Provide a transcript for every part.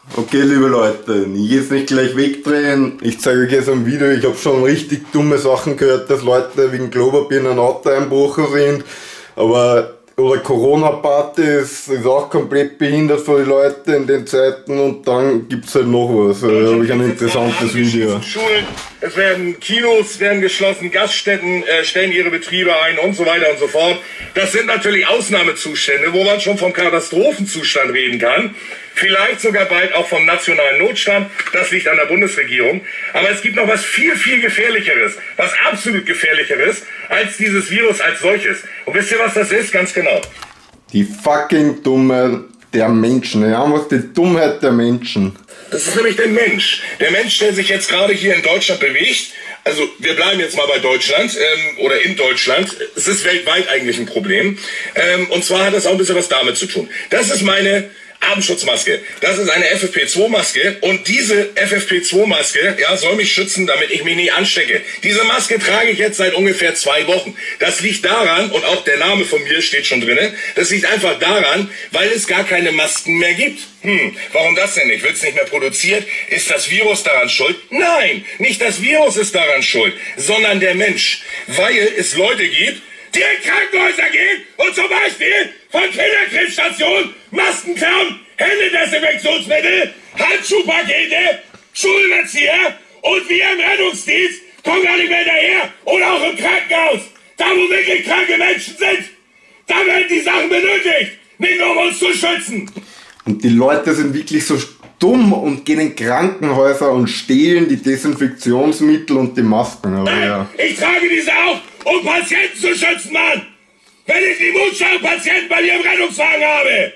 Okay, liebe Leute, ich jetzt nicht gleich wegdrehen. Ich zeige euch jetzt ein Video. Ich habe schon richtig dumme Sachen gehört, dass Leute wegen Klopapier in ein Auto einbrochen sind. Oder Corona-Partys ist auch komplett behindert für die Leute in den Zeiten. Und dann gibt's halt noch was. Da habe ich ein interessantes Video. Schulen, es werden Kinos werden geschlossen, Gaststätten stellen ihre Betriebe ein und so weiter und so fort. Das sind natürlich Ausnahmezustände, wo man schon vom Katastrophenzustand reden kann. Vielleicht sogar bald auch vom nationalen Notstand. Das liegt an der Bundesregierung. Aber es gibt noch was viel, viel Gefährlicheres. Was absolut Gefährlicheres als dieses Virus als solches. Und wisst ihr, was das ist? Ganz genau. Die fucking Dummheit der Menschen. Ja, was die Dummheit der Menschen. Das ist nämlich der Mensch. Der Mensch, der sich jetzt gerade hier in Deutschland bewegt. Also wir bleiben jetzt mal bei Deutschland oder in Deutschland. Es ist weltweit eigentlich ein Problem. Und zwar hat das auch ein bisschen was damit zu tun. Das ist meine Atemschutzmaske. Das ist eine FFP2-Maske und diese FFP2-Maske, ja, soll mich schützen, damit ich mich nicht anstecke. Diese Maske trage ich jetzt seit ungefähr 2 Wochen. Das liegt daran, und auch der Name von mir steht schon drinnen, das liegt einfach daran, weil es gar keine Masken mehr gibt. Warum das denn nicht? Wird es nicht mehr produziert? Ist das Virus daran schuld? Nein, nicht das Virus ist daran schuld, sondern der Mensch. Weil es Leute gibt, die in Krankenhäuser gehen und zum Beispiel von Kinderkrebsstationen Masken klauen, Händedesinfektionsmittel, Handschuhpakete, Schulmezieher und wir im Rettungsdienst kommen gar nicht mehr hinterher oder auch im Krankenhaus, da wo wirklich kranke Menschen sind, da werden die Sachen benötigt, nicht nur um uns zu schützen. Und die Leute sind wirklich so dumm und gehen in Krankenhäuser und stehlen die Desinfektionsmittel und die Masken. Aber ja. Ich trage diese auch, um Patienten zu schützen, Mann! Wenn ich die Mutschau-Patienten bei mir im Rettungswagen habe,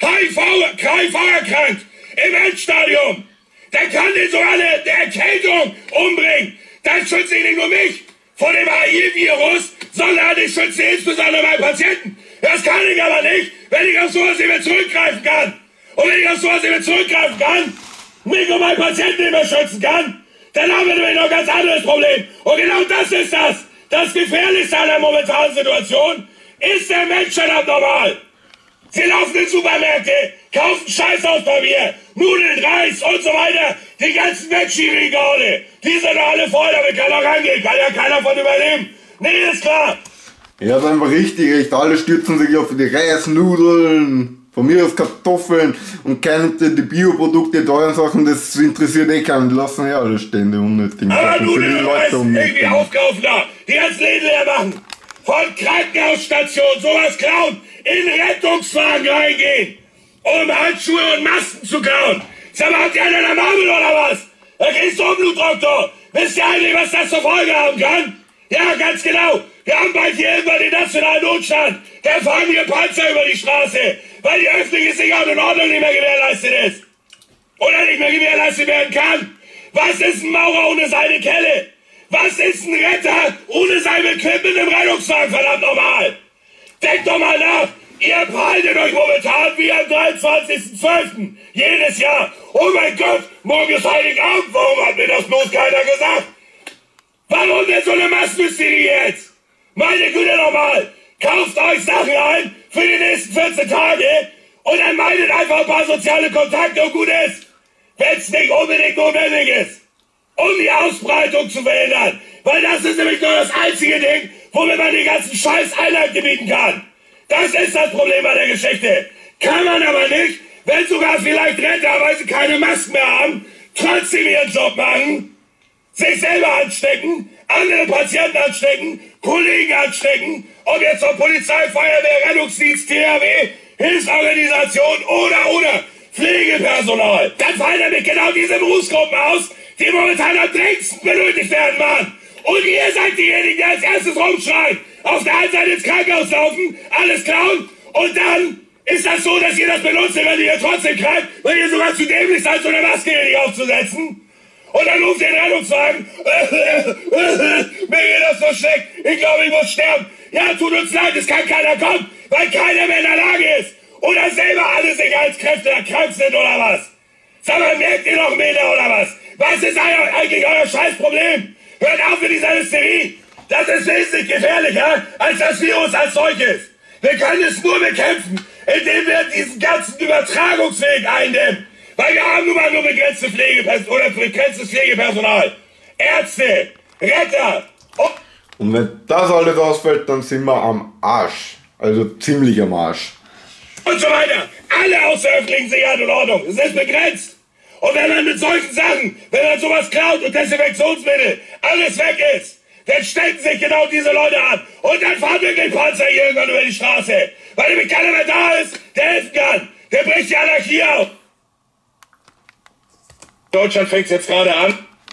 HIV erkrankt, im Endstadium, dann kann den sogar eine Erkältung umbringen. Dann schütze ich nicht nur mich vor dem HIV-Virus, sondern ich schütze insbesondere meinen Patienten. Das kann ich aber nicht, wenn ich auf sowas nicht mehr zurückgreifen kann. Und wenn ich auf sowas nicht mehr zurückgreifen kann, mich und meinen Patienten nicht mehr schützen kann, dann haben wir nämlich noch ein ganz anderes Problem. Und genau das ist das. Das Gefährlichste an der momentanen Situation ist der Mensch abnormal. Sie laufen in Supermärkte, kaufen Scheißhauspapier, Nudeln, Reis und so weiter. Die ganzen Wegschiebregale, die sind alle voll, damit kann auch rangehen, kann ja keiner von überleben. Nee, ist klar. Ja, das ist einfach richtig recht. Alle stürzen sich auf die Reisnudeln. Von mir aus Kartoffeln und keine die Bioprodukte, teuren Sachen, das interessiert eh keinen. Die lassen ja alle Stände unnötig. Aber Nudeln und Reis irgendwie aufkaufen da, die ganzen Läden leer machen. Von Krankenhausstationen sowas klauen, in Rettungswagen reingehen, um Handschuhe und Masken zu klauen. Sag mal, habt ihr einen Marmel oder was? Da gehst du um, Blutdoktor. Wisst ihr eigentlich, was das zur Folge haben kann? Ja, ganz genau. Wir haben bald hier immer den nationalen Notstand. Da fahren hier Panzer über die Straße, weil die öffentliche Sicherheit und Ordnung nicht mehr gewährleistet ist. Oder nicht mehr gewährleistet werden kann. Was ist ein Maurer ohne seine Kelle? Was ist ein Retter ohne sein Equipment im Rettungswagen, verdammt nochmal? Denkt doch mal nach. Ihr verhaltet euch momentan wie am 23.12. jedes Jahr. Oh mein Gott, morgen ist Heiligabend. Warum hat mir das bloß keiner gesagt? Warum denn so eine Massenhysterie jetzt? Meine Güte nochmal. Kauft euch Sachen ein für die nächsten 14 Tage und dann meidet einfach ein paar soziale Kontakte und gut ist. Wenn es nicht unbedingt notwendig ist. Um die Ausbreitung zu verhindern. Weil das ist nämlich nur das einzige Ding, womit man den ganzen Scheiß Einhalt gebieten kann. Das ist das Problem bei der Geschichte. Kann man aber nicht, wenn sogar vielleicht Retter, weil sie keine Masken mehr haben, trotzdem ihren Job machen, sich selber anstecken, andere Patienten anstecken, Kollegen anstecken, ob jetzt von Polizei, Feuerwehr, Rettungsdienst, THW, Hilfsorganisation oder Pflegepersonal. Dann fallen nämlich genau diese Berufsgruppen aus, die momentan am dringendsten benötigt werden, Mann. Und ihr seid diejenigen, die als erstes rumschreien. Auf der einen Seite ins Krankenhaus laufen, alles klauen und dann ist das so, dass ihr das benutzt, wenn ihr trotzdem krank, weil ihr sogar zu dämlich seid, so eine Maske hier nicht aufzusetzen. Und dann ruft ihr den Rettungswagen. Mir geht das so schlecht. Ich glaube, ich muss sterben. Ja, tut uns leid, es kann keiner kommen, weil keiner mehr in der Lage ist. Oder selber alle Sicherheitskräfte erkrankt sind oder was. Sag mal, merkt ihr noch Meter oder was? Was ist eigentlich euer Scheißproblem? Hört auf mit dieser Hysterie. Das ist wesentlich gefährlicher als das Virus als solches. Wir können es nur bekämpfen, indem wir diesen ganzen Übertragungsweg eindämmen. Weil wir haben nun mal nur begrenztes Pflegepersonal. Ärzte, Retter. Und wenn das alles ausfällt, dann sind wir am Arsch. Also ziemlich am Arsch. Und so weiter. Alle aus der öffentlichen Sicherheit und Ordnung. Es ist begrenzt. Und wenn man mit solchen Sachen, wenn man sowas klaut und Desinfektionsmittel, alles weg ist, dann stecken sich genau diese Leute an. Und dann fahren wirklich Panzer irgendwann über die Straße. Weil nämlich keiner mehr da ist, der helfen kann. Der bricht die Anarchie auf. Deutschland fängt jetzt gerade an.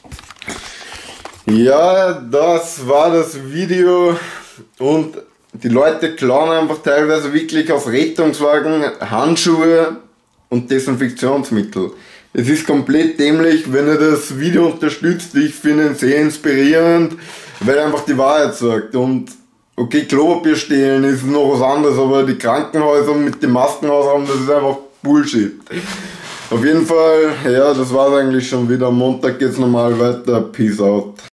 Ja, das war das Video und die Leute klauen einfach teilweise wirklich auf Rettungswagen Handschuhe und Desinfektionsmittel. Es ist komplett dämlich, wenn ihr das Video unterstützt. Ich finde es sehr inspirierend, weil er einfach die Wahrheit sagt. Und okay, Klopapier stehlen ist noch was anderes, aber die Krankenhäuser mit den Masken aushaben, das ist einfach Bullshit. Auf jeden Fall, ja, das war's eigentlich schon wieder. Am Montag geht's normal weiter. Peace out.